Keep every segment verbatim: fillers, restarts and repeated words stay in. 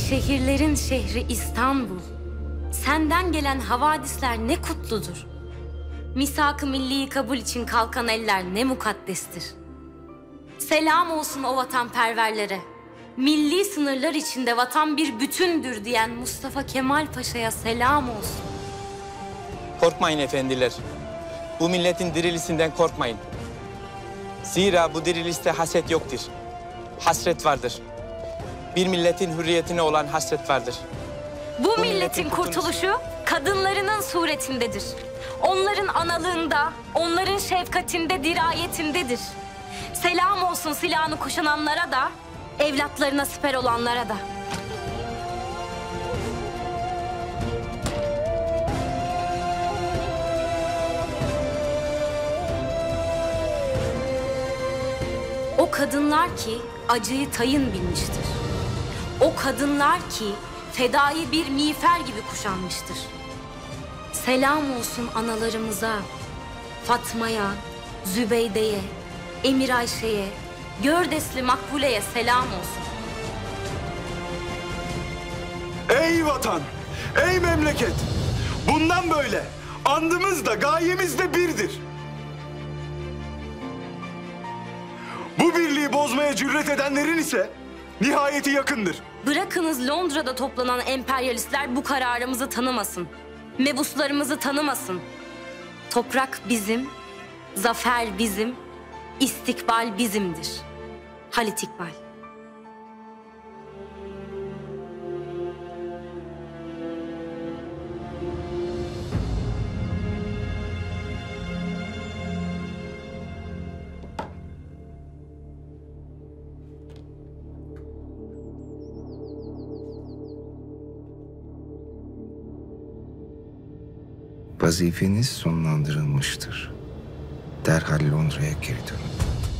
Şehirlerin şehri İstanbul. Senden gelen havadisler ne kutludur. Misak-ı milliyi kabul için kalkan eller ne mukaddestir. Selam olsun o vatanperverlere. Milli sınırlar içinde vatan bir bütündür diyen Mustafa Kemal Paşa'ya selam olsun. Korkmayın efendiler. Bu milletin dirilisinden korkmayın. Zira bu diriliste haset yoktur. Hasret vardır. Bir milletin hürriyetine olan hasret vardır. Bu, bu milletin, milletin kurtuluşu kadınlarının suretindedir. Onların analığında, onların şefkatinde, dirayetindedir. Selam olsun silahını kuşananlara da, evlatlarına siper olanlara da. O kadınlar ki acıyı tayın bilmiştir. O kadınlar ki fedayı bir miğfer gibi kuşanmıştır. Selam olsun analarımıza, Fatma'ya, Zübeyde'ye, Emir Ayşe'ye, Gördesli Makbule'ye selam olsun. Ey vatan, ey memleket! Bundan böyle andımız da gayemiz de birdir. Bu birliği bozmaya cüret edenlerin ise nihayeti yakındır. Bırakınız Londra'da toplanan emperyalistler bu kararımızı tanımasın. Mebuslarımızı tanımasın. Toprak bizim, zafer bizim, istikbal bizimdir. Halit İkbal. Vazifeniz sonlandırılmıştır. Derhal Londra'ya geri dönün.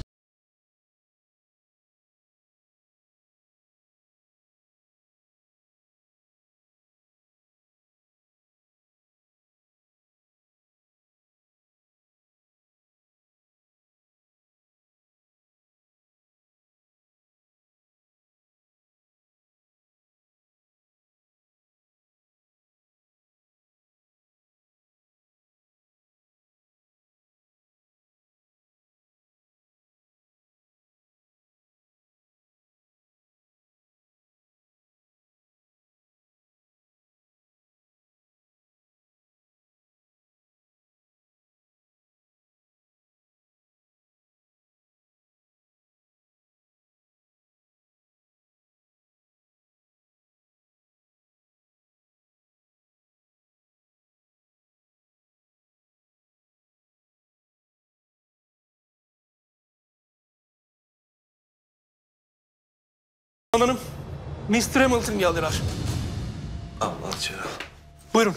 Hanım, mister Hamilton geldiler. Allah canım. Buyurun.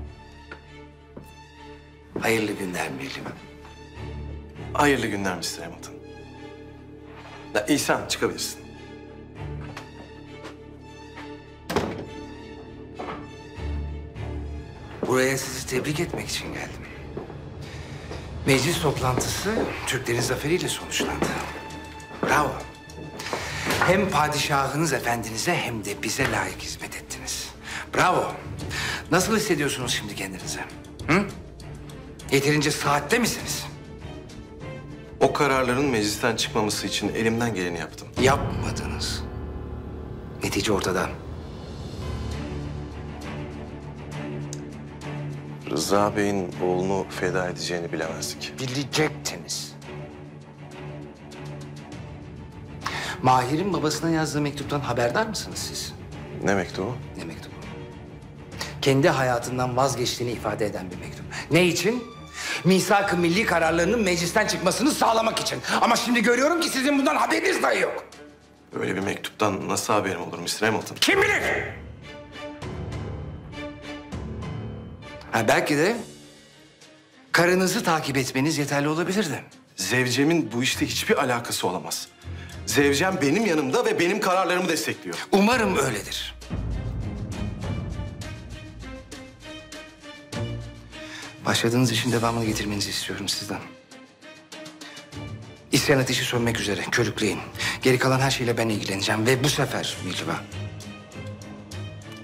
Hayırlı günler Mirlim. Hayırlı günler mister Hamilton. Ya İhsan, çıkabilirsin. Buraya sizi tebrik etmek için geldim. Meclis toplantısı Türklerin zaferiyle sonuçlandı. Bravo. Hem padişahınız efendinize hem de bize layık hizmet ettiniz. Bravo. Nasıl hissediyorsunuz şimdi kendinizi? Hı? Yeterince saatte misiniz? O kararların meclisten çıkmaması için elimden geleni yaptım. Yapmadınız. Netice ortada. Rıza Bey'in oğlunu feda edeceğini bilemezdik. Bilecektiniz. Mahir'in babasına yazdığı mektuptan haberdar mısınız siz? Ne mektubu? Ne mektubu? Kendi hayatından vazgeçtiğini ifade eden bir mektup. Ne için? Misak-ı milli kararlarının meclisten çıkmasını sağlamak için. Ama şimdi görüyorum ki sizin bundan haberiniz dahi yok. Böyle bir mektuptan nasıl haberim olur mister Hamilton? Kim bilir? Ha, belki de karınızı takip etmeniz yeterli olabilirdi. Zevcemin bu işte hiçbir alakası olamaz. Zevcem benim yanımda ve benim kararlarımı destekliyor. Umarım öyledir. Başladığınız işin devamını getirmenizi istiyorum sizden. İsyan ateşi sönmek üzere, körükleyin. Geri kalan her şeyle ben ilgileneceğim ve bu sefer Mihriban,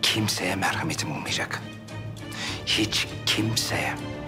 kimseye merhametim olmayacak. Hiç kimseye.